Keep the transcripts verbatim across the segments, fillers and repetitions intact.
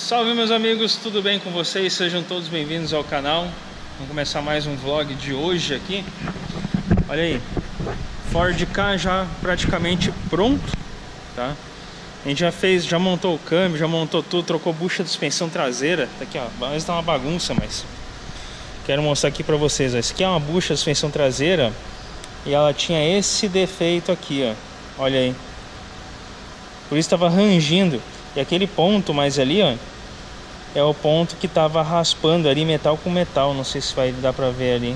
Salve meus amigos, tudo bem com vocês? Sejam todos bem-vindos ao canal. Vamos começar mais um vlog de hoje aqui. Olha aí, Ford Ka já praticamente pronto, tá? A gente já fez, já montou o câmbio, já montou tudo, trocou bucha de suspensão traseira. Tá aqui, ó, mas tá uma bagunça, mas quero mostrar aqui pra vocês, ó. Esse aqui é uma bucha de suspensão traseira e ela tinha esse defeito aqui, ó. Olha aí. Por isso tava rangindo. E aquele ponto mais ali, ó, é o ponto que tava raspando ali metal com metal. Não sei se vai dar pra ver ali.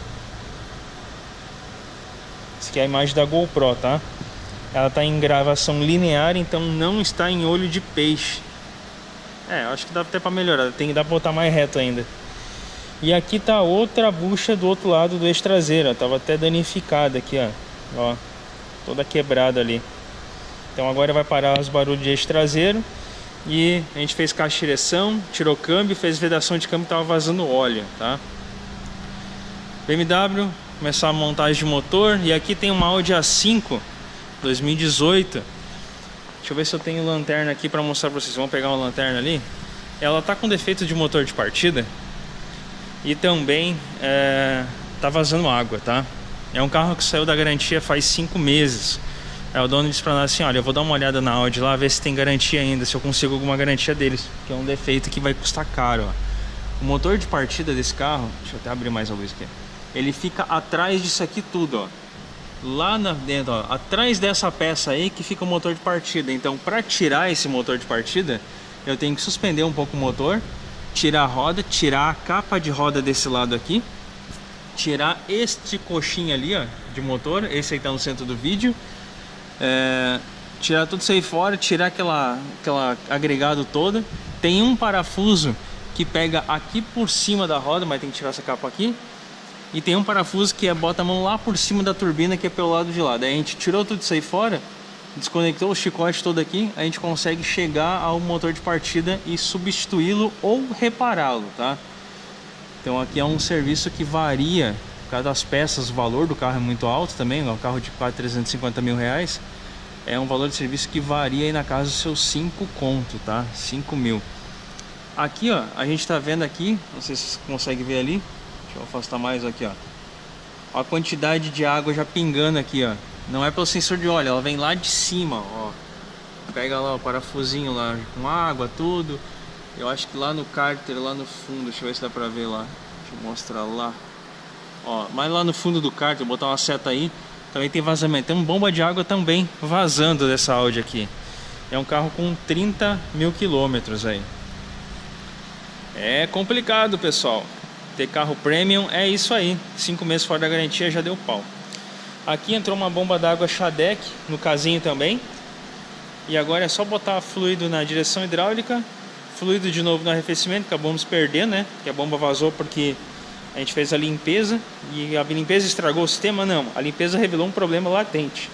Essa aqui é a imagem da GoPro, tá? Ela tá em gravação linear, então não está em olho de peixe. É, acho que dá até pra melhorar. Tem que dar pra botar mais reto ainda. E aqui tá outra bucha do outro lado do eixo traseiro, ó. Tava até danificada aqui, ó. Ó, toda quebrada ali. Então agora vai parar os barulhos de eixo traseiro. E a gente fez caixa de direção, tirou câmbio, fez vedação de câmbio, tava vazando óleo, tá? B M W, começar a montagem de motor. E aqui tem uma Audi A cinco dois mil e dezoito. Deixa eu ver se eu tenho lanterna aqui para mostrar para vocês. Vamos pegar uma lanterna ali. Ela tá com defeito de motor de partida. E também é, tá vazando água, tá? É um carro que saiu da garantia faz cinco meses. Aí o dono disse pra nós assim: olha, eu vou dar uma olhada na Audi lá, ver se tem garantia ainda, se eu consigo alguma garantia deles, que é um defeito que vai custar caro, ó. O motor de partida desse carro, deixa eu até abrir mais a luz aqui, ele fica atrás disso aqui tudo, ó. Lá na dentro, ó, atrás dessa peça aí que fica o motor de partida. Então pra tirar esse motor de partida, eu tenho que suspender um pouco o motor, tirar a roda, tirar a capa de roda desse lado aqui, tirar este coxinha ali, ó, de motor, esse aí tá no centro do vídeo. É, tirar tudo isso aí fora, tirar aquela, aquela agregado toda. Tem um parafuso que pega aqui por cima da roda, mas tem que tirar essa capa aqui. E tem um parafuso que é, bota a mão lá por cima da turbina, que é pelo lado de lá. Daí a gente tirou tudo isso aí fora, desconectou o chicote todo aqui. A gente consegue chegar ao motor de partida e substituí-lo ou repará-lo, tá? Então aqui é um serviço que varia. Cada das peças, o valor do carro é muito alto também. É um carro de quase trezentos e cinquenta mil reais. É um valor de serviço que varia aí na casa dos seus cinco conto, tá? cinco mil. Aqui, ó, a gente tá vendo aqui, não sei se você consegue ver ali. Deixa eu afastar mais aqui, ó. A quantidade de água já pingando aqui, ó. Não é pelo sensor de óleo, ela vem lá de cima, ó. Pega lá o parafusinho lá com água, tudo. Eu acho que lá no cárter, lá no fundo, deixa eu ver se dá pra ver lá. Deixa eu mostrar lá. Ó, mas lá no fundo do kart, vou botar uma seta aí, também tem vazamento. Tem uma bomba de água também vazando dessa Audi aqui. É um carro com trinta mil quilômetros aí. É complicado, pessoal. Ter carro premium é isso aí. Cinco meses fora da garantia já deu pau. Aqui entrou uma bomba d'água Shadec no casinho também. E agora é só botar fluido na direção hidráulica, fluido de novo no arrefecimento. Acabamos perdendo, né? Que a bomba vazou porque a gente fez a limpeza e a limpeza estragou o sistema? Não, a limpeza revelou um problema latente.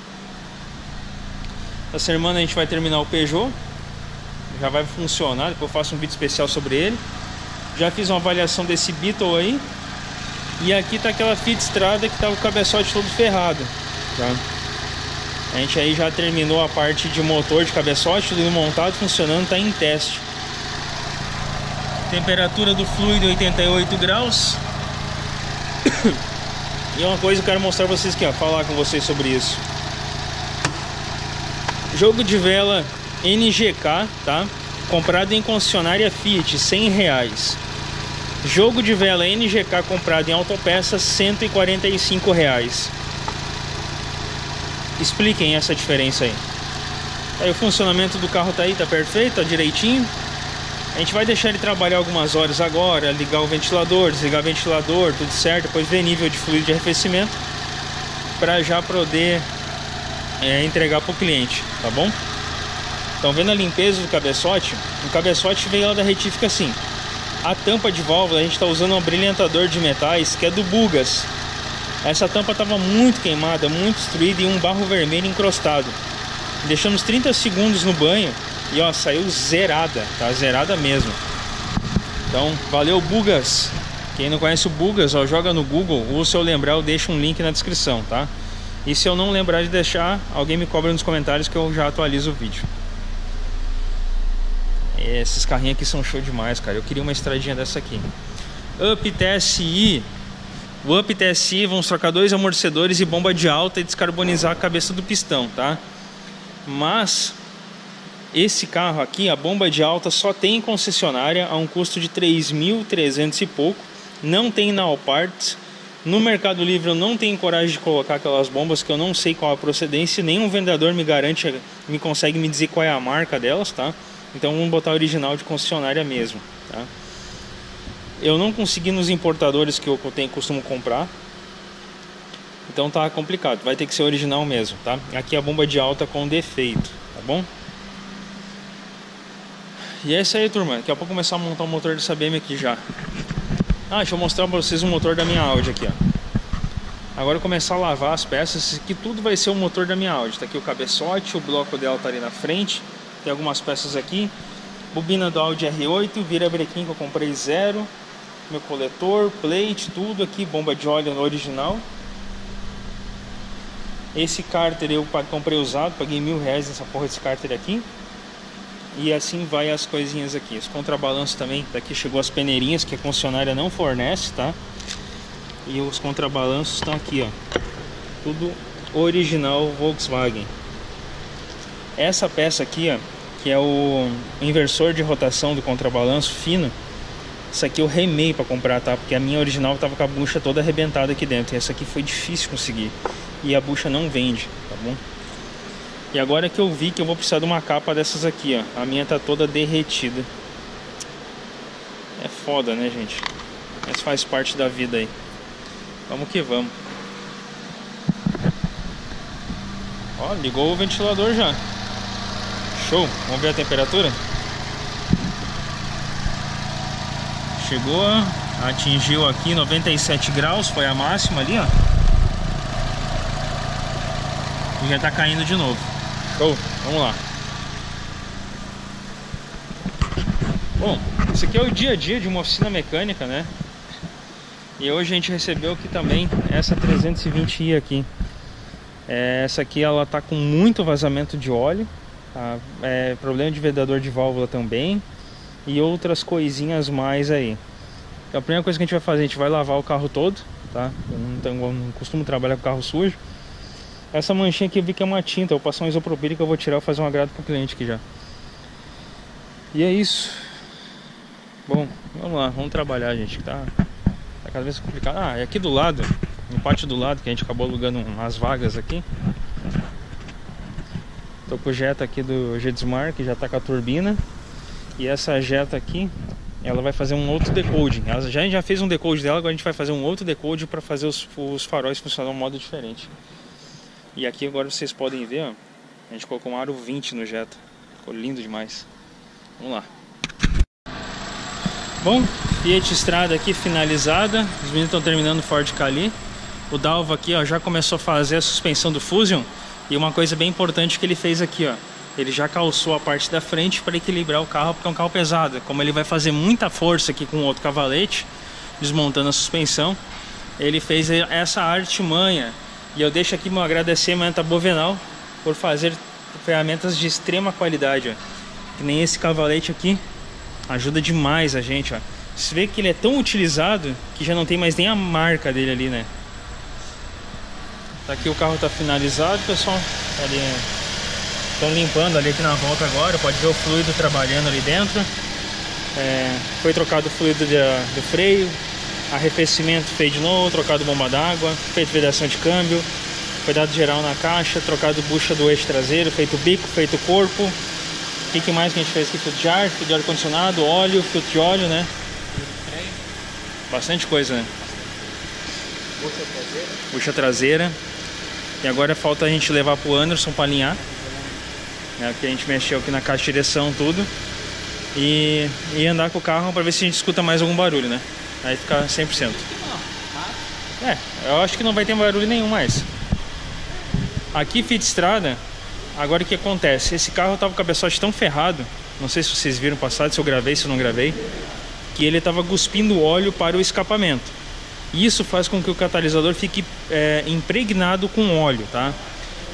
Essa semana a gente vai terminar o Peugeot. Já vai funcionar, depois eu faço um vídeo especial sobre ele. Já fiz uma avaliação desse Beetle aí. E aqui tá aquela Fiat Strada que tá o cabeçote todo ferrado, tá? A gente aí já terminou a parte de motor de cabeçote, tudo montado, funcionando, tá em teste. Temperatura do fluido oitenta e oito graus. E uma coisa que eu quero mostrar pra vocês aqui, ó, falar com vocês sobre isso. Jogo de vela N G K, tá? Comprado em concessionária Fiat, cem reais. Jogo de vela N G K comprado em autopeças, cento e quarenta e cinco reais. Expliquem essa diferença aí. Aí o funcionamento do carro tá aí, tá perfeito, tá direitinho. A gente vai deixar ele trabalhar algumas horas agora, ligar o ventilador, desligar o ventilador, tudo certo, depois ver nível de fluido de arrefecimento para já poder é, entregar para o cliente, tá bom? Então, vendo a limpeza do cabeçote, o cabeçote veio lá da retífica assim. A tampa de válvula, a gente está usando um brilhantador de metais que é do Bugas. Essa tampa estava muito queimada, muito destruída e um barro vermelho encrostado. Deixamos trinta segundos no banho e ó, saiu zerada, tá? Zerada mesmo. Então, valeu Bugas. Quem não conhece o Bugas, ó, joga no Google, ou se eu lembrar eu deixo um link na descrição, tá? E se eu não lembrar de deixar, alguém me cobra nos comentários que eu já atualizo o vídeo. Esses carrinhos aqui são show demais, cara. Eu queria uma estradinha dessa aqui. Up T S I. O Up T S I, vamos trocar dois amortecedores e bomba de alta e descarbonizar a cabeça do pistão, tá? Mas esse carro aqui, a bomba de alta só tem em concessionária a um custo de três mil e trezentos e pouco. Não tem na Allparts. No Mercado Livre eu não tenho coragem de colocar aquelas bombas que eu não sei qual a procedência. Nenhum vendedor me garante, me consegue me dizer qual é a marca delas, tá? Então vamos botar original de concessionária mesmo, tá? Eu não consegui nos importadores que eu tenho, costumo comprar. Então tá complicado, vai ter que ser original mesmo, tá? Aqui a bomba de alta com defeito, tá bom? E é isso aí, turma. Daqui a pouco começar a montar o motor dessa B M aqui já. Ah, deixa eu mostrar pra vocês o motor da minha Audi aqui, ó. Agora eu começar a lavar as peças. Isso aqui tudo vai ser o motor da minha Audi. Tá aqui o cabeçote, o bloco dela tá ali na frente. Tem algumas peças aqui. Bobina do Audi R oito, vira-brequim que eu comprei zero. Meu coletor, plate, tudo aqui. Bomba de óleo no original. Esse cárter eu comprei usado, paguei mil reais nessa porra desse cárter aqui. E assim vai as coisinhas aqui. Os contrabalanços também, daqui chegou as peneirinhas que a concessionária não fornece, tá? E os contrabalanços estão aqui, ó. Tudo original Volkswagen. Essa peça aqui, ó, que é o inversor de rotação do contrabalanço fino. Isso aqui eu remei para comprar, tá? Porque a minha original tava com a bucha toda arrebentada aqui dentro. E essa aqui foi difícil conseguir. E a bucha não vende, tá bom? E agora que eu vi que eu vou precisar de uma capa dessas aqui, ó. A minha tá toda derretida. É foda, né, gente? Mas faz parte da vida aí. Vamos que vamos. Ó, ligou o ventilador já. Show. Vamos ver a temperatura? Chegou, atingiu aqui noventa e sete graus, foi a máxima ali, ó. E já tá caindo de novo. Show, vamos lá. Bom, esse aqui é o dia a dia de uma oficina mecânica, né? E hoje a gente recebeu aqui também essa trezentos e vinte i aqui. É, essa aqui ela tá com muito vazamento de óleo, tá? É, problema de vedador de válvula também. E outras coisinhas mais aí. Então a primeira coisa que a gente vai fazer, a gente vai lavar o carro todo, tá? Eu não, tenho, eu não costumo trabalhar com carro sujo. Essa manchinha aqui eu vi que é uma tinta, eu vou passar um isopropílico que eu vou tirar e fazer um agrado pro cliente aqui já. E é isso. Bom, vamos lá, vamos trabalhar, gente. Tá, tá cada vez complicado. Ah, e aqui do lado, no pátio do lado, que a gente acabou alugando umas vagas aqui. Tô com o Jetta aqui do Jetsmar, que já tá com a turbina. E essa Jetta aqui, ela vai fazer um outro decoding. Ela já, a gente já fez um decode dela, agora a gente vai fazer um outro decode para fazer os, os faróis funcionar de um modo diferente. E aqui agora vocês podem ver, ó, a gente colocou um aro vinte no Jetta. Ficou lindo demais. Vamos lá. Bom, Fiat Strada aqui finalizada. Os meninos estão terminando o Ford Ka-li. O Dalva aqui, ó, já começou a fazer a suspensão do Fusion. E uma coisa bem importante que ele fez aqui, ó, ele já calçou a parte da frente para equilibrar o carro, porque é um carro pesado. Como ele vai fazer muita força aqui com outro cavalete, desmontando a suspensão, ele fez essa artimanha. E eu deixo aqui meu agradecimento a Bovenal por fazer ferramentas de extrema qualidade, ó. Que nem esse cavalete aqui, ajuda demais a gente, ó. Você vê que ele é tão utilizado que já não tem mais nem a marca dele ali, né? Tá aqui, o carro tá finalizado, pessoal. Tá ali, estão limpando ali aqui na volta agora. Pode ver o fluido trabalhando ali dentro. É, foi trocado o fluido de, do freio, arrefecimento feito de novo, trocado bomba d'água, feito vedação de câmbio, foi dado geral na caixa, trocado bucha do eixo traseiro, feito bico, feito corpo. O que, que mais que a gente fez aqui? Filtro de ar, filtro de ar-condicionado, óleo, filtro de óleo, né? Bastante coisa, né? Bucha traseira. Bucha traseira. E agora falta a gente levar pro Anderson para alinhar. É, porque a gente mexeu aqui na caixa de direção, tudo. E, e andar com o carro para ver se a gente escuta mais algum barulho, né? Aí fica cem por cento. É, eu acho que não vai ter barulho nenhum mais. Aqui, Fiat Strada, agora o que acontece? Esse carro tava com o cabeçote tão ferrado, não sei se vocês viram passado, se eu gravei, se eu não gravei, que ele tava cuspindo óleo para o escapamento. Isso faz com que o catalisador fique é, impregnado com óleo, tá?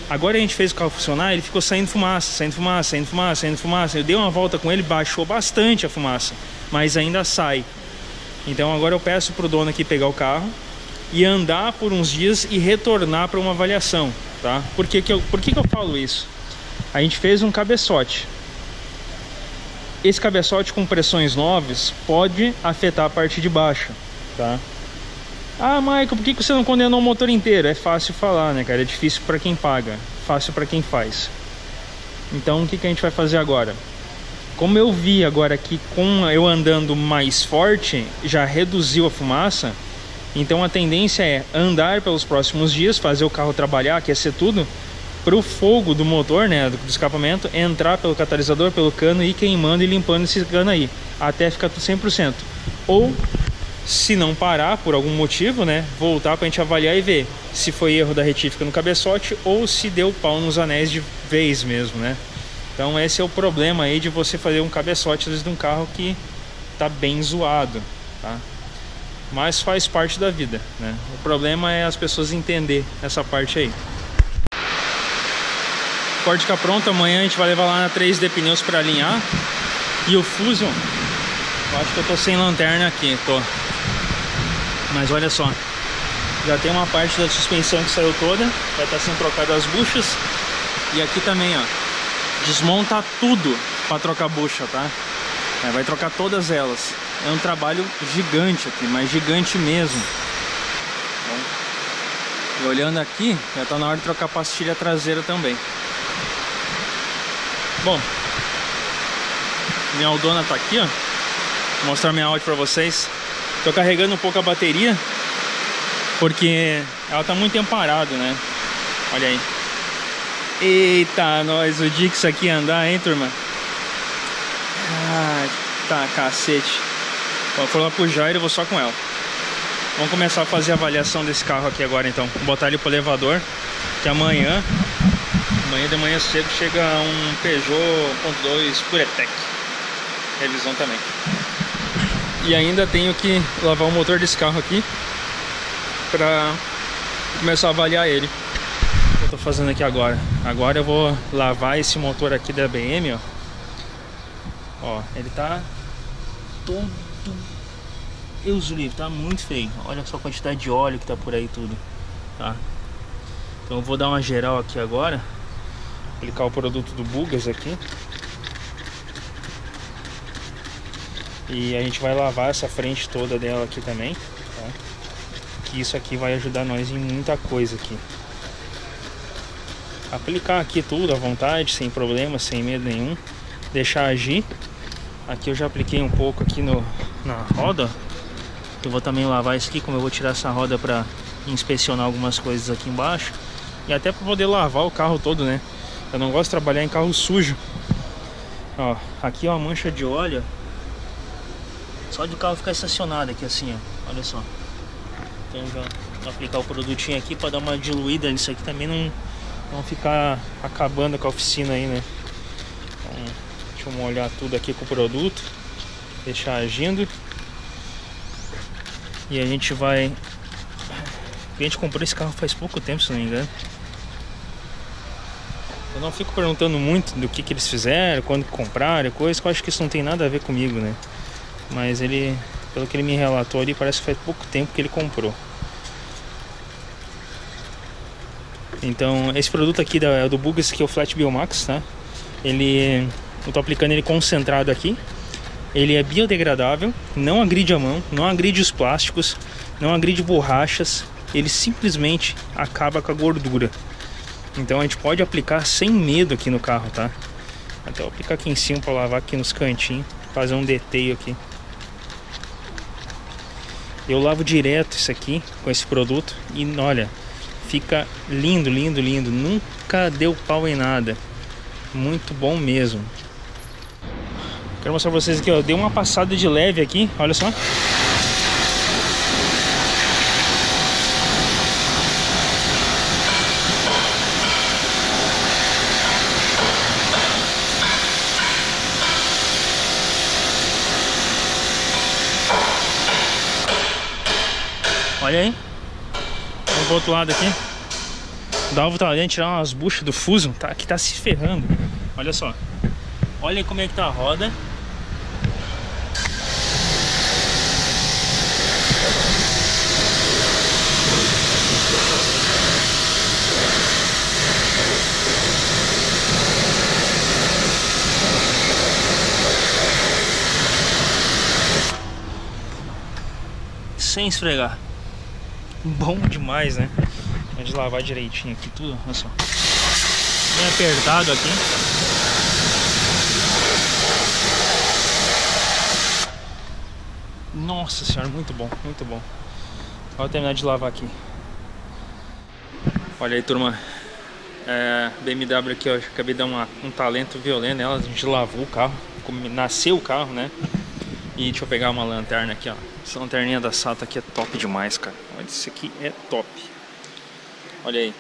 Agora a gente fez o carro funcionar, ele ficou saindo fumaça, saindo fumaça, saindo fumaça, saindo fumaça. Eu dei uma volta com ele, baixou bastante a fumaça, mas ainda sai. Então agora eu peço pro dono aqui pegar o carro e andar por uns dias e retornar para uma avaliação, tá? Por que que eu, por que que eu falo isso? A gente fez um cabeçote. Esse cabeçote com pressões novas pode afetar a parte de baixo, tá? Ah, Michael, por que você não condenou o motor inteiro? É fácil falar, né, cara? É difícil para quem paga, fácil para quem faz. Então, o que que a gente vai fazer agora? Como eu vi agora que com eu andando mais forte, já reduziu a fumaça. Então, a tendência é andar pelos próximos dias, fazer o carro trabalhar, aquecer tudo, para o fogo do motor, né, do, do escapamento, entrar pelo catalisador, pelo cano e ir queimando e limpando esse cano aí, até ficar tudo cem por cento. Ou... se não parar por algum motivo, né, voltar pra gente avaliar e ver se foi erro da retífica no cabeçote ou se deu pau nos anéis de vez mesmo, né? Então esse é o problema aí de você fazer um cabeçote às vezes de um carro que tá bem zoado, tá? Mas faz parte da vida, né? O problema é as pessoas entenderem essa parte aí. O Ford fica pronto, amanhã a gente vai levar lá na três D Pneus para alinhar. E o Fusion, eu acho que eu tô sem lanterna aqui, tô. Mas olha só, já tem uma parte da suspensão que saiu toda, vai estar sendo trocada as buchas. E aqui também, ó, desmonta tudo para trocar bucha, tá? É, vai trocar todas elas. É um trabalho gigante aqui, mas gigante mesmo. Bom, e olhando aqui, já tá na hora de trocar a pastilha traseira também. Bom, minha Aldona tá aqui, ó. Vou mostrar minha Audi pra vocês. Tô carregando um pouco a bateria porque ela tá muito tempo parada, né? Olha aí. Eita, nós, o dia que isso aqui andar, hein, turma? Ah, tá, cacete. Vou for lá pro Jairo, eu vou só com ela. Vamos começar a fazer a avaliação desse carro aqui agora, então. Vou botar ele pro elevador, que amanhã, amanhã de manhã cedo, chega um Peugeot um ponto dois PureTech. Revisão também. E ainda tenho que lavar o motor desse carro aqui pra começar a avaliar ele. O que eu tô fazendo aqui agora? Agora eu vou lavar esse motor aqui da B M, ó. Ó, ele tá todo... Deus do livre, tá muito feio. Olha só a quantidade de óleo que tá por aí tudo, tá? Então eu vou dar uma geral aqui agora. Aplicar o produto do Bugas aqui. E a gente vai lavar essa frente toda dela aqui também, tá? Que isso aqui vai ajudar nós em muita coisa aqui. Aplicar aqui tudo à vontade, sem problema, sem medo nenhum. Deixar agir. Aqui eu já apliquei um pouco aqui no, na roda. Eu vou também lavar isso aqui, como eu vou tirar essa roda para inspecionar algumas coisas aqui embaixo. E até para poder lavar o carro todo, né? Eu não gosto de trabalhar em carro sujo. Ó, aqui ó, a mancha de óleo. Só de o carro ficar estacionado aqui assim, ó. Olha só. Então já vou aplicar o produtinho aqui para dar uma diluída nisso aqui também, não, não ficar acabando com a oficina aí, né? Então, deixa eu molhar tudo aqui com o produto. Deixar agindo. E a gente vai... A gente comprou esse carro faz pouco tempo, se não me engano. Eu não fico perguntando muito do que que eles fizeram, quando compraram, coisa, que eu acho que isso não tem nada a ver comigo, né? Mas ele, pelo que ele me relatou ali, parece que faz pouco tempo que ele comprou. Então, esse produto aqui da, é do Bugas, que é o Flat Biomax, tá? Ele, eu tô aplicando ele concentrado aqui. Ele é biodegradável, não agride a mão, não agride os plásticos, não agride borrachas. Ele simplesmente acaba com a gordura. Então a gente pode aplicar sem medo aqui no carro, tá? Até eu aplicar aqui em cima para lavar aqui nos cantinhos, fazer um deteio aqui. Eu lavo direto isso aqui com esse produto e olha, fica lindo, lindo, lindo. Nunca deu pau em nada. Muito bom mesmo. Quero mostrar pra vocês aqui, ó. Dei uma passada de leve aqui, olha só. Olha aí. Vamos pro outro lado aqui. O Dalvo tá ali tirar umas buchas do fuso, tá, que tá se ferrando. Olha só. Olha como é que tá a roda. Sem esfregar. Bom demais, né? Vamos lavar direitinho aqui tudo. Olha só. Bem apertado aqui. Nossa senhora, muito bom, muito bom. Vou terminar de lavar aqui. Olha aí, turma. É, B M W aqui, ó. Acabei de dar uma, um talento violento nela. A gente lavou o carro. Nasceu o carro, né? E deixa eu pegar uma lanterna aqui, ó. Essa lanterninha da Sato aqui é top demais, cara. Olha, isso aqui é top. Olha aí.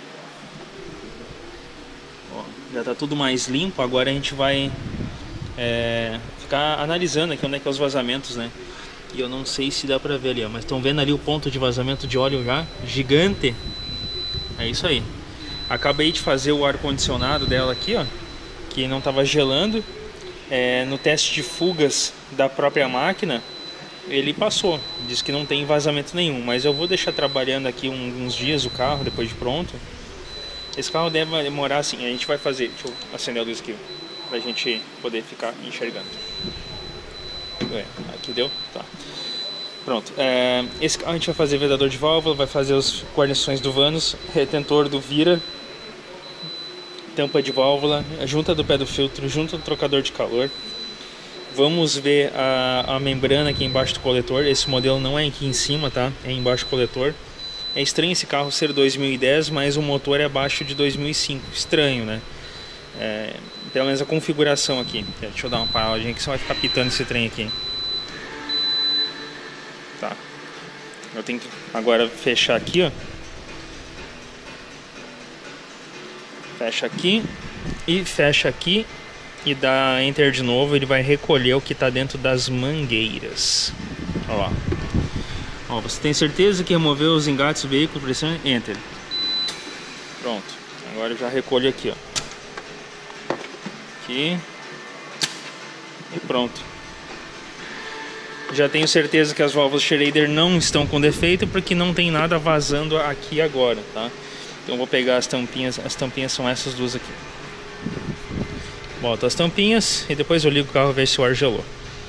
Ó, já tá tudo mais limpo. Agora a gente vai é, ficar analisando aqui onde é que é os vazamentos, né? E eu não sei se dá pra ver ali, ó. Mas estão vendo ali o ponto de vazamento de óleo já? Gigante. É isso aí. Acabei de fazer o ar-condicionado dela aqui, ó. Que não tava gelando. É, no teste de fugas da própria máquina, ele passou, diz que não tem vazamento nenhum, mas eu vou deixar trabalhando aqui uns dias o carro depois de pronto. Esse carro deve demorar assim, a gente vai fazer, deixa eu acender a luz aqui pra gente poder ficar enxergando. É, aqui deu? Tá. Pronto, é, esse carro a gente vai fazer vedador de válvula, vai fazer as guarnições do Vanos, retentor do Vira, tampa de válvula, a junta do pé do filtro, junta do trocador de calor. Vamos ver a, a membrana aqui embaixo do coletor. Esse modelo não é aqui em cima, tá? É embaixo do coletor. É estranho esse carro ser dois mil e dez, mas o motor é abaixo de dois mil e cinco. Estranho, né? É, pelo menos a configuração aqui. Deixa eu dar uma paradinha que você vai ficar pitando esse trem aqui. Tá. Eu tenho que agora fechar aqui, ó. Fecha aqui e fecha aqui e dá Enter de novo. Ele vai recolher o que está dentro das mangueiras. Olha lá. Ó, você tem certeza que removeu os engates do veículo? Pressione Enter. Pronto. Agora eu já recolho aqui, ó. Aqui. E pronto. Já tenho certeza que as válvulas Schrader não estão com defeito, porque não tem nada vazando aqui agora, tá? Então eu vou pegar as tampinhas. As tampinhas são essas duas aqui. Boto as tampinhas e depois eu ligo o carro e ver se o ar gelou.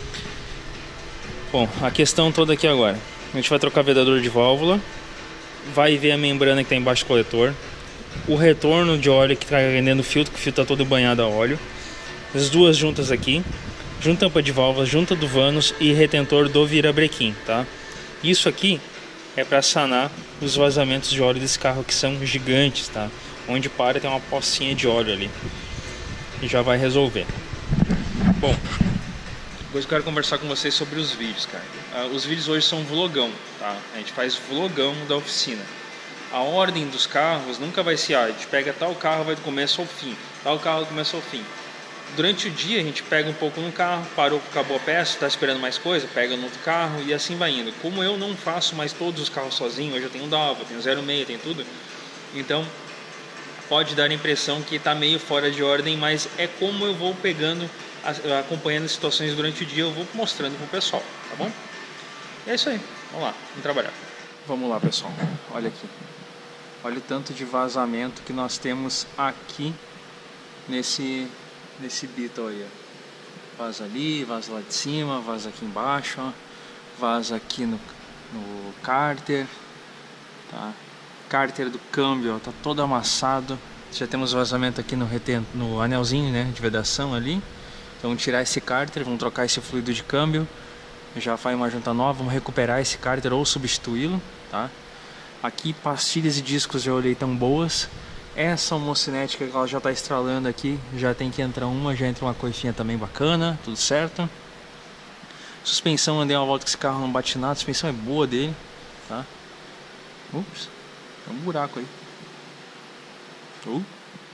Bom, a questão toda aqui agora. A gente vai trocar vedador de válvula. Vai ver a membrana que está embaixo do coletor. O retorno de óleo que está rendendo o filtro, que o filtro está todo banhado a óleo. As duas juntas aqui. Junta tampa de válvula, junta do Vanos e retentor do virabrequim, tá? Isso aqui é para sanar os vazamentos de óleo desse carro, que são gigantes, tá? Onde para tem uma pocinha de óleo ali. E já vai resolver. Bom, depois eu quero conversar com vocês sobre os vídeos, cara. Uh, os vídeos hoje são vlogão, tá? A gente faz vlogão da oficina. A ordem dos carros nunca vai ser, ah, a gente pega tal carro, vai do começo ao fim, tal carro do começo ao fim. Durante o dia a gente pega um pouco no carro, parou, acabou a peça, está esperando mais coisa, pega no outro carro e assim vai indo. Como eu não faço mais todos os carros sozinho, hoje eu tenho Dalva, tenho zero seis, tenho tudo, então pode dar a impressão que está meio fora de ordem, mas é como eu vou pegando, acompanhando as situações durante o dia, eu vou mostrando pro pessoal, tá bom? E é isso aí, vamos lá, vamos trabalhar. Vamos lá, pessoal, olha aqui. Olha o tanto de vazamento que nós temos aqui nesse, nesse Beetle aí, ó. Vaza ali, vaza lá de cima, vaza aqui embaixo, ó. Vaza aqui no, no cárter, tá? Cárter do câmbio, ó, tá todo amassado. Já temos vazamento aqui no, retento, no anelzinho, né, de vedação ali. Então vamos tirar esse cárter, vamos trocar esse fluido de câmbio. Já faz uma junta nova, vamos recuperar esse cárter ou substituí-lo, tá? Aqui pastilhas e discos já olhei tão boas. Essa homocinética que ela já está estralando aqui, já tem que entrar uma, já entra uma coifinha também bacana, tudo certo. Suspensão, andei uma volta que esse carro não bate nada, a suspensão é boa dele, tá? Ups, tem um buraco aí. Uh.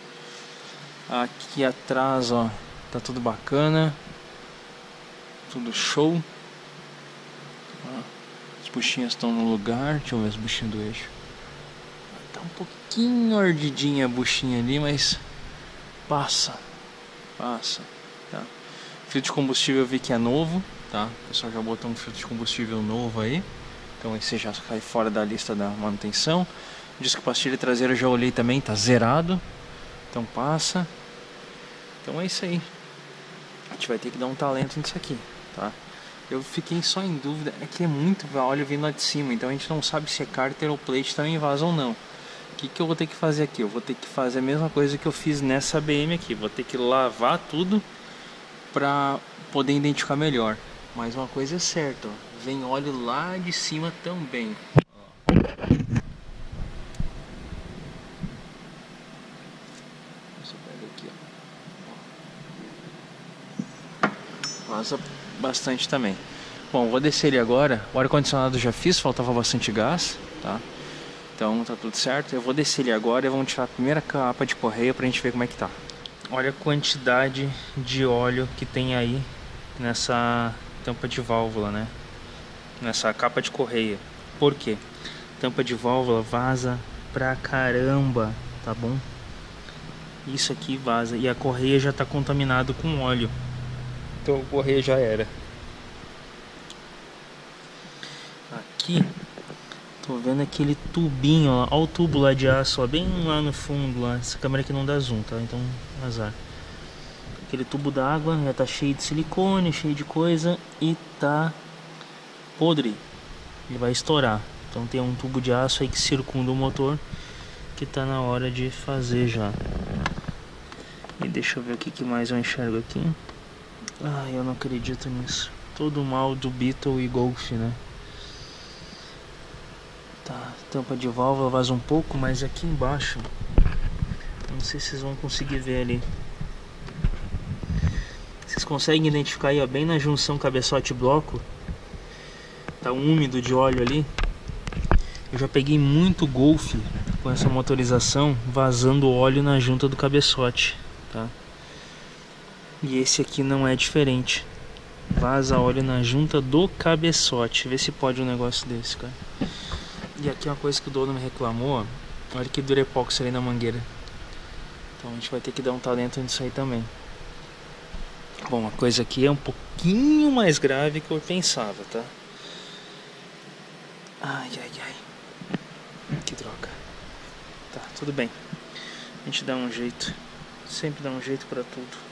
Aqui atrás, ó, tá tudo bacana, tudo show. As buchinhas estão no lugar, deixa eu ver as buchinhas do eixo. Tá um pouquinho ardidinha a buchinha ali, mas passa, passa, tá? Filtro de combustível eu vi que é novo, tá? O pessoal já botou um filtro de combustível novo aí, então esse já cai fora da lista da manutenção. Disco pastilha traseira eu já olhei também, tá zerado, então passa. Então é isso aí. A gente vai ter que dar um talento nisso aqui, tá? Eu fiquei só em dúvida, é que é muito óleo vindo lá de cima, então a gente não sabe se é cárter ou plate também vaza ou não. O que, que eu vou ter que fazer aqui? Eu vou ter que fazer a mesma coisa que eu fiz nessa B M aqui. Vou ter que lavar tudo pra poder identificar melhor. Mas uma coisa é certa, ó, vem óleo lá de cima também. Vaza bastante também. Bom, vou descer ele agora. O ar-condicionado já fiz, faltava bastante gás, tá? Então tá tudo certo. Eu vou descer ele agora e vamos tirar a primeira capa de correia pra gente ver como é que tá. Olha a quantidade de óleo que tem aí nessa tampa de válvula, né? Nessa capa de correia. Por quê? Tampa de válvula vaza pra caramba, tá bom? Isso aqui vaza e a correia já tá contaminado com óleo. Então a correia já era. Aqui tô vendo aquele tubinho, ó. Olha o tubo lá de aço, ó, bem lá no fundo lá. Essa câmera aqui não dá zoom, tá? Então azar. Aquele tubo d'água já tá cheio de silicone, cheio de coisa e tá podre. Ele vai estourar. Então tem um tubo de aço aí que circunda o motor que tá na hora de fazer já. E deixa eu ver o que, que mais eu enxergo aqui. Ai, eu não acredito nisso. Todo mal do Beetle e Golf, né? Tá, tampa de válvula vaza um pouco, mas aqui embaixo, não sei se vocês vão conseguir ver ali. Vocês conseguem identificar aí, ó, bem na junção cabeçote bloco. Tá úmido de óleo ali. Eu já peguei muito Golf com essa motorização vazando óleo na junta do cabeçote, tá? E esse aqui não é diferente. Vaza óleo na junta do cabeçote. Vê se pode um negócio desse, cara. E aqui uma coisa que o dono me reclamou, ó. Olha que durepox ali na mangueira. Então a gente vai ter que dar um talento nisso aí também. Bom, a coisa aqui é um pouquinho mais grave que eu pensava, tá? Ai, ai, ai. Que droga. Tá, tudo bem. A gente dá um jeito. Sempre dá um jeito pra tudo.